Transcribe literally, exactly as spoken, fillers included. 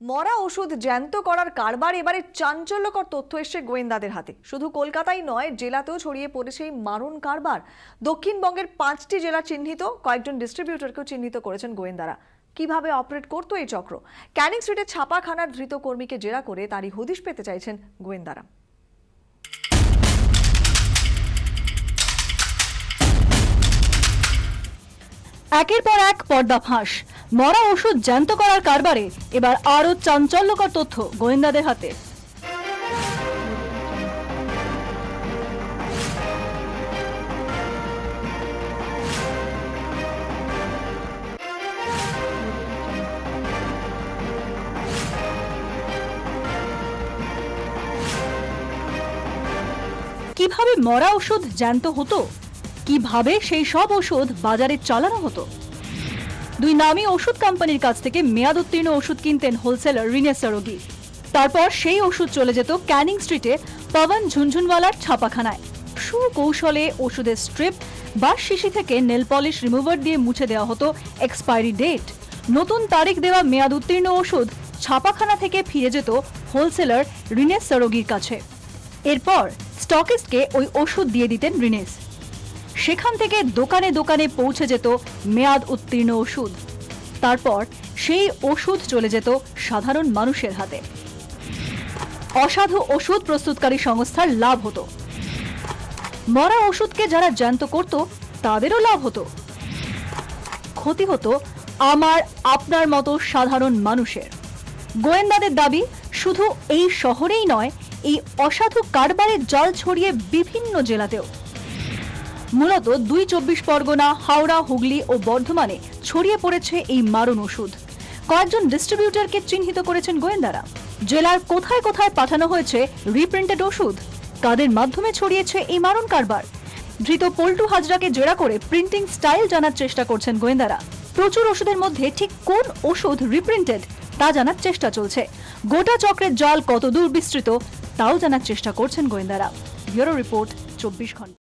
মরা ওষুধ জ্যান্ত করার কারবার এবারে চাঞ্চল্যকর তথ্য এসছে গোয়েন্দাদের হাতে। শুধু কলকাতাই নয়, জেলাতেও ছড়িয়ে পড়েছে এই মারণ কারবার। দক্ষিণবঙ্গের পাঁচটি জেলা চিহ্নিত, কয়েকজন ডিস্ট্রিবিউটরকেও চিহ্নিত করেছেন গোয়েন্দারা। কিভাবে অপারেট করতো এই চক্র, ক্যানিং স্ট্রিটে ছাপাখানার ধৃত কর্মীকে জেরা করে তারই হদিশ পেতে চাইছেন গোয়েন্দারা। একের পর এক পর্দা ফাঁস। মরা ওষুধ জ্যান্ত করার কারবারে এবার আরো চাঞ্চল্যকর তথ্য গোয়েন্দাদের হাতে। কিভাবে মরা ওষুধ জ্যান্ত হতো, কিভাবে সেই সব ওষুধ বাজারে চালানো হতো। দুই নামী ওষুধ কোম্পানির কাছ থেকে মেয়াদ উত্তীর্ণ ওষুধ কিনতেন হোলসেলার রিনেশ সরোগী। তারপর সেই ওষুধ চলে যেত ক্যানিং স্ট্রিটে পবন ঝুনঝুনওয়ালার ছাপাখানায়। সুকৌশলে ওষুধের স্ট্রিপ বা শিশি থেকে নেল পলিশ রিমুভার দিয়ে মুছে দেওয়া হতো এক্সপায়ারি ডেট। নতুন তারিখ দেওয়া মেয়াদ উত্তীর্ণ ওষুধ ছাপাখানা থেকে ফিরে যেত হোলসেলার রিনেশ সরোগীর কাছে। এরপর স্টকিস্টকে ওই ওষুধ দিয়ে দিতেন রিনেশ। সেখান থেকে দোকানে দোকানে পৌঁছে যেত মেয়াদ উত্তীর্ণ ওষুধ। তারপর সেই ওষুধ চলে যেত সাধারণ মানুষের হাতে। অসাধু ওষুধ প্রস্তুতকারী সংস্থার লাভ হতো। মরা ওষুধকে যারা জ্যান্ত করত তাদেরও লাভ হতো। ক্ষতি হতো আমার আপনার মতো সাধারণ মানুষের। গোয়েন্দাদের দাবি, শুধু এই শহরেই নয়, এই অসাধু কারবারের জাল ছড়িয়ে বিভিন্ন জেলাতেও। মূলত দুই চব্বিশ পরগনা, হাওড়া, হুগলি ও বর্ধমানে ছড়িয়ে পড়েছে এই মারণ ওষুধ। কয়েকজন ডিস্ট্রিবিউটরকে চিহ্নিত করেছেন গোয়েন্দারা। জেলার কোথায় কোথায় পাঠানো হয়েছে রিপ্রিন্টেড ওষুধ, কাদের মাধ্যমে ছড়িয়েছে এই মারণ কারবার। ধৃত পল্টু হাজরাকে জেরা করে প্রিন্টিং স্টাইল জানার চেষ্টা করছেন গোয়েন্দারা। প্রচুর ওষুধের মধ্যে ঠিক কোন ওষুধ রিপ্রিন্টেড তা জানার চেষ্টা চলছে। গোটা চক্রের জাল কতদূর বিস্তৃত তাও জানার চেষ্টা করছেন গোয়েন্দারা। ব্যুরো রিপোর্ট, চব্বিশ ঘন্টা।